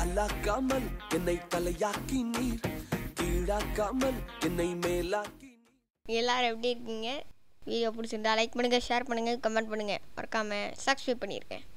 கல்லாக்காமல் என்னை தலையாக்கி நீர், கீழாக்காமல் என்னை மேலாக்கி. எல்லாரும் எப்படி இருக்கீங்க? வீடியோ பிடிச்சிருந்தா லைக் பண்ணுங்கள், ஷேர் பண்ணுங்கள், கமெண்ட் பண்ணுங்கள். மறக்காமல் சப்ஸ்கிரைப் பண்ணியிருக்கேன்.